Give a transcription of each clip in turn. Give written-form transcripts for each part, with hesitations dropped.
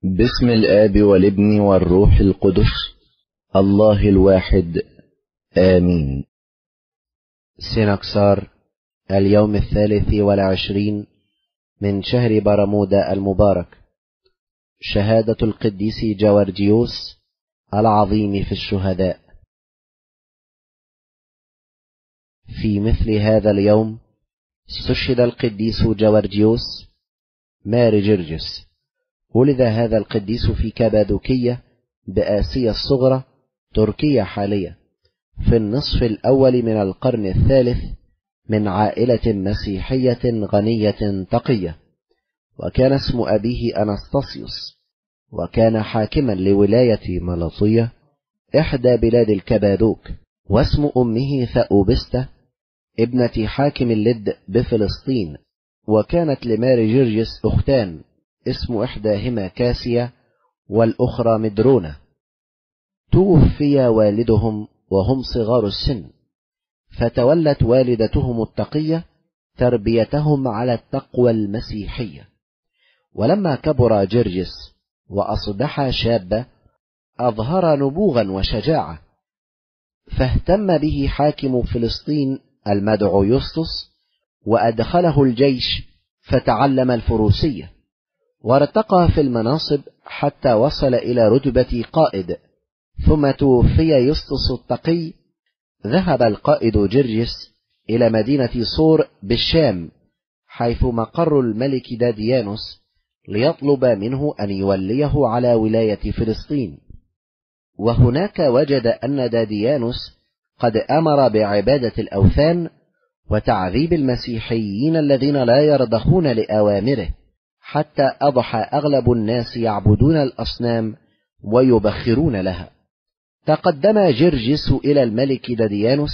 باسم الآب والابن والروح القدس الله الواحد آمين. سنكسار اليوم 23 من شهر برمودا المبارك، شهادة القديس جوارجيوس العظيم في الشهداء. في مثل هذا اليوم استشهد القديس جوارجيوس ماري جرجس. ولد هذا القديس في كابادوكية بآسيا الصغرى، تركيا حالية، في النصف الأول من القرن الثالث، من عائلة مسيحية غنية تقية. وكان اسم أبيه أنستاسيوس، وكان حاكما لولاية ملطية إحدى بلاد الكبادوك. واسم أمه ثأوبستا ابنة حاكم اللد بفلسطين. وكانت لماري جرجس أختان، اسم إحداهما كاسيا والأخرى مدرونة. توفي والدهم وهم صغار السن، فتولت والدتهم التقية تربيتهم على التقوى المسيحية. ولما كبر جرجس وأصبح شابا أظهر نبوغا وشجاعة، فاهتم به حاكم فلسطين المدعو يسطس، وأدخله الجيش فتعلم الفروسية، وارتقى في المناصب حتى وصل إلى رتبة قائد. ثم توفي يسطس التقي. ذهب القائد جرجس إلى مدينة صور بالشام، حيث مقر الملك داديانوس، ليطلب منه أن يوليه على ولاية فلسطين. وهناك وجد أن داديانوس قد أمر بعبادة الأوثان وتعذيب المسيحيين الذين لا يرضخون لأوامره، حتى أضحى أغلب الناس يعبدون الأصنام ويبخرون لها. تقدم جرجس إلى الملك داديانوس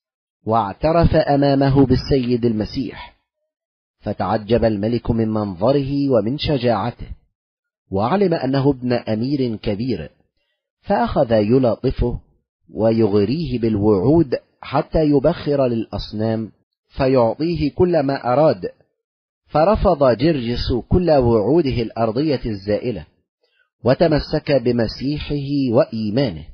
واعترف أمامه بالسيد المسيح، فتعجب الملك من منظره ومن شجاعته، وعلم أنه ابن أمير كبير، فأخذ يلاطفه ويغريه بالوعود حتى يبخر للأصنام فيعطيه كل ما أراد. فرفض جرجس كل وعوده الأرضية الزائلة، وتمسك بمسيحه وإيمانه.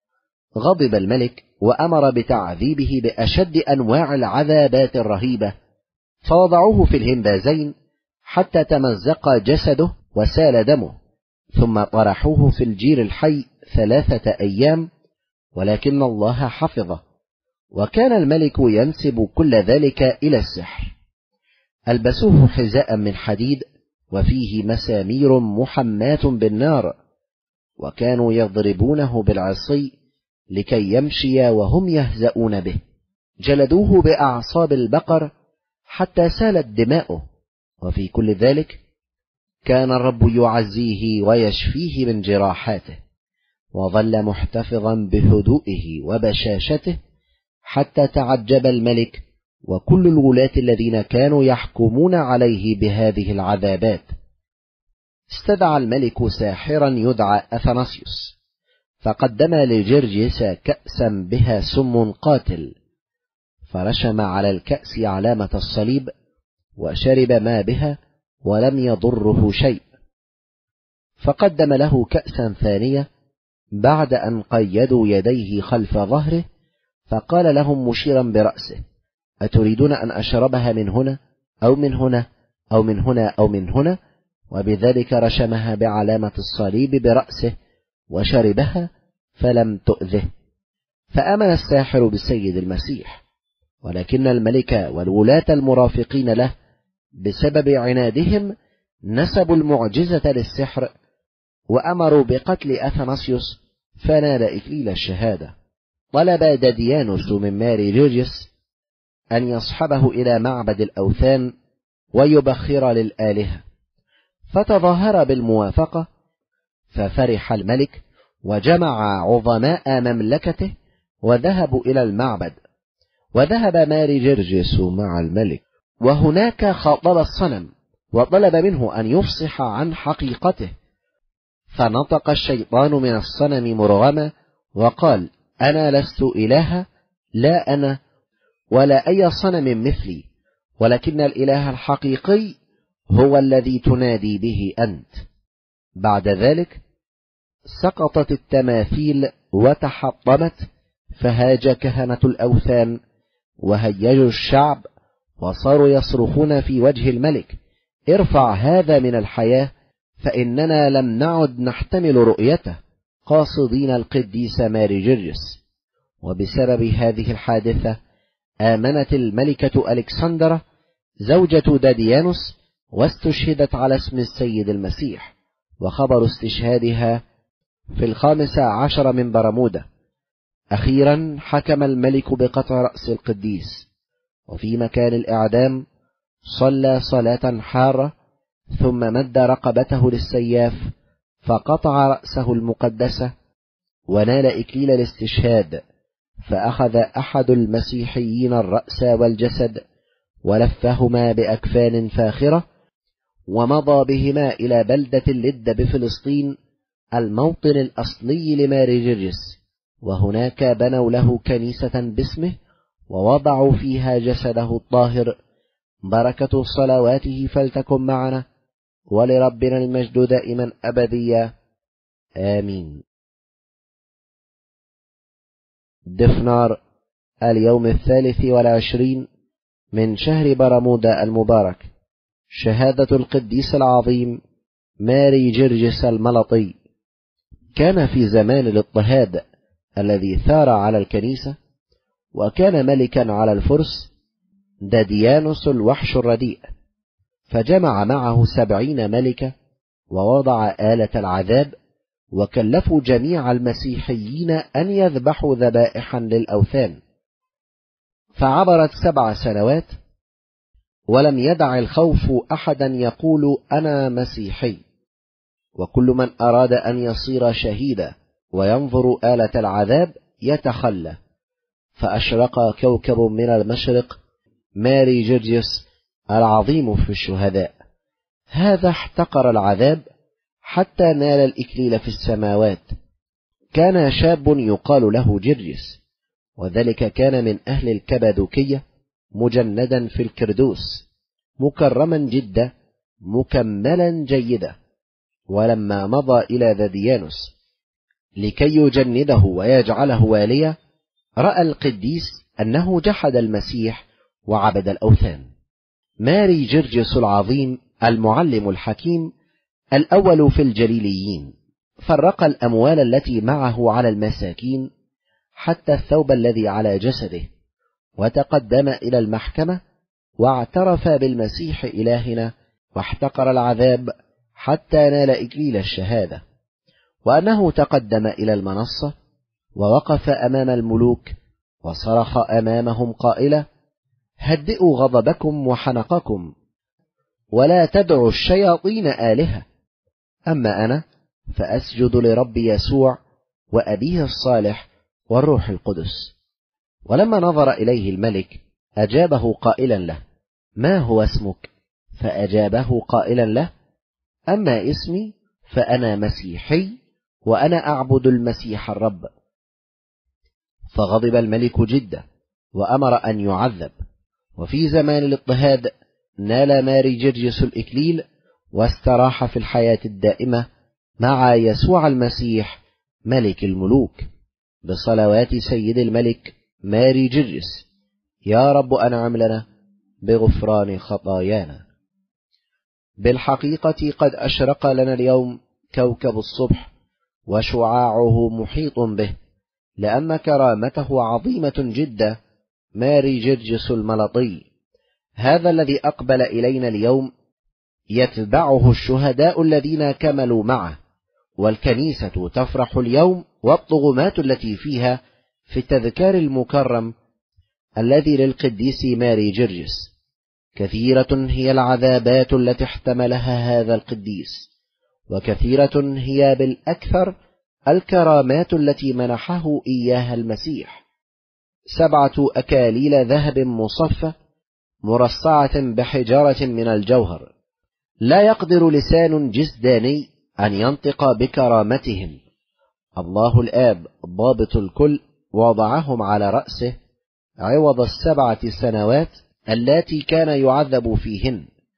غضب الملك وأمر بتعذيبه بأشد أنواع العذابات الرهيبة، فوضعوه في الهنبازين حتى تمزق جسده وسال دمه، ثم طرحوه في الجير الحي 3 أيام، ولكن الله حفظه. وكان الملك ينسب كل ذلك إلى السحر. ألبسوه حذاء من حديد وفيه مسامير محماة بالنار، وكانوا يضربونه بالعصي لكي يمشي وهم يهزؤون به. جلدوه بأعصاب البقر حتى سالت دماؤه، وفي كل ذلك كان الرب يعزيه ويشفيه من جراحاته، وظل محتفظا بهدوئه وبشاشته، حتى تعجب الملك وكل الولاة الذين كانوا يحكمون عليه بهذه العذابات. استدعى الملك ساحرا يدعى أثناسيوس، فقدم لجرجس كأسا بها سم قاتل، فرشم على الكأس علامة الصليب وشرب ما بها ولم يضره شيء. فقدم له كأسا ثانية بعد أن قيدوا يديه خلف ظهره، فقال لهم مشيرا برأسه: أتريدون أن أشربها من هنا أو من هنا أو من هنا أو من هنا؟ وبذلك رشمها بعلامة الصليب برأسه وشربها فلم تؤذه. فآمن الساحر بالسيد المسيح، ولكن الملك والولاة المرافقين له بسبب عنادهم نسبوا المعجزة للسحر، وأمروا بقتل أثناسيوس، فنال إكليل الشهادة. طلب داديانوس من ماري جرجس أن يصحبه إلى معبد الأوثان ويبخر للآلهة، فتظاهر بالموافقة. ففرح الملك وجمع عظماء مملكته وذهبوا إلى المعبد. وذهب ماري جرجس مع الملك، وهناك خاطب الصنم وطلب منه أن يفصح عن حقيقته. فنطق الشيطان من الصنم مرغما وقال: أنا لست إلها، لا أنا ولا أي صنم مثلي، ولكن الإله الحقيقي هو الذي تنادي به أنت. بعد ذلك سقطت التماثيل وتحطمت، فهاج كهنة الأوثان وهيجوا الشعب وصاروا يصرخون في وجه الملك: ارفع هذا من الحياة، فإننا لم نعد نحتمل رؤيته، قاصدين القديس ماري جرجس. وبسبب هذه الحادثة آمنت الملكة ألكسندرا زوجة داديانوس واستشهدت على اسم السيد المسيح، وخبر استشهادها في 15 من برمودا. أخيرا حكم الملك بقطع رأس القديس، وفي مكان الإعدام صلى صلاة حارة، ثم مد رقبته للسياف فقطع رأسه المقدسة ونال إكليل الاستشهاد. فأخذ أحد المسيحيين الرأس والجسد ولفهما بأكفان فاخرة، ومضى بهما إلى بلدة اللد بفلسطين، الموطن الأصلي لماري جرجس، وهناك بنوا له كنيسة باسمه ووضعوا فيها جسده الطاهر. بركة صلواته فلتكن معنا، ولربنا المجد دائما أبديا، آمين. دفنار، اليوم 23 من شهر برمودا المبارك، شهادة القديس العظيم ماري جرجس الملطي. كان في زمان الاضطهاد الذي ثار على الكنيسة، وكان ملكا على الفرس داديانوس الوحش الرديء، فجمع معه 70 ملكة ووضع آلة العذاب، وكلفوا جميع المسيحيين أن يذبحوا ذبائحا للأوثان. فعبرت 7 سنوات ولم يدع الخوف أحدا يقول أنا مسيحي، وكل من أراد أن يصير شهيدا وينظر آلة العذاب يتخلى. فأشرق كوكب من المشرق، ماري جرجس العظيم في الشهداء، هذا احتقر العذاب حتى نال الإكليل في السماوات. كان شاب يقال له جرجس، وذلك كان من أهل الكبادوكية، مجندا في الكردوس، مكرما جدا، مكملا جيدا. ولما مضى إلى داديانوس لكي يجنده ويجعله واليا، رأى القديس أنه جحد المسيح وعبد الأوثان. ماري جرجس العظيم المعلم الحكيم الأول في الجليليين، فرق الأموال التي معه على المساكين حتى الثوب الذي على جسده، وتقدم إلى المحكمة واعترف بالمسيح إلهنا، واحتقر العذاب حتى نال إكليل الشهادة. وأنه تقدم إلى المنصة ووقف أمام الملوك وصرخ أمامهم قائلا: هدئوا غضبكم وحنقكم، ولا تدعوا الشياطين آلهة، أما أنا فأسجد لرب يسوع وأبيه الصالح والروح القدس. ولما نظر إليه الملك أجابه قائلا له: ما هو اسمك؟ فأجابه قائلا له: أما اسمي فأنا مسيحي، وأنا أعبد المسيح الرب. فغضب الملك جدا وأمر أن يعذب. وفي زمان الاضطهاد نال ماري جرجس الإكليل، واستراح في الحياة الدائمة مع يسوع المسيح ملك الملوك، بصلوات سيد الملك ماري جرجس. يا رب أنعم لنا بغفران خطايانا. بالحقيقة قد أشرق لنا اليوم كوكب الصبح وشعاعه محيط به، لأن كرامته عظيمة جدا. ماري جرجس الملطي، هذا الذي أقبل إلينا اليوم، يتبعه الشهداء الذين كملوا معه، والكنيسة تفرح اليوم، والطغمات التي فيها في التذكار المكرم الذي للقديس ماري جرجس. كثيرة هي العذابات التي احتملها هذا القديس، وكثيرة هي بالأكثر الكرامات التي منحه إياها المسيح: 7 أكاليل ذهب مصفى مرصعة بحجارة من الجوهر، لا يقدر لسان جسداني أن ينطق بكرامتهم. الله الآب ضابط الكل وضعهم على رأسه عوض 7 سنوات التي كان يعذب فيهن.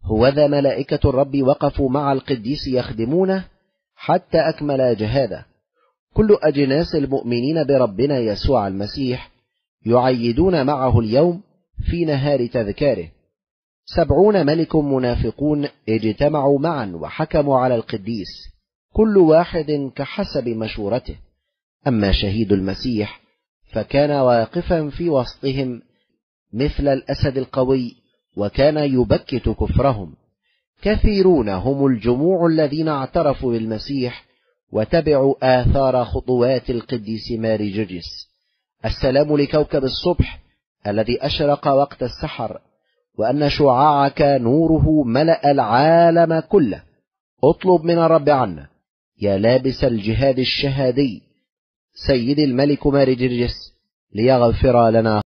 هوذا ملائكة الرب وقفوا مع القديس يخدمونه حتى أكمل جهاده. كل أجناس المؤمنين بربنا يسوع المسيح يعيدون معه اليوم في نهار تذكاره. 70 ملك منافقون اجتمعوا معا وحكموا على القديس، كل واحد كحسب مشورته. أما شهيد المسيح فكان واقفا في وسطهم مثل الأسد القوي، وكان يبكت كفرهم. كثيرون هم الجموع الذين اعترفوا بالمسيح وتبعوا آثار خطوات القديس ماري جرجس. السلام لكوكب الصبح الذي أشرق وقت السحر، وأن شعاعك نوره ملأ العالم كله. اطلب من الرب عنا يا لابس الجهاد الشهادي سيد الملك ماري جرجس ليغفر لنا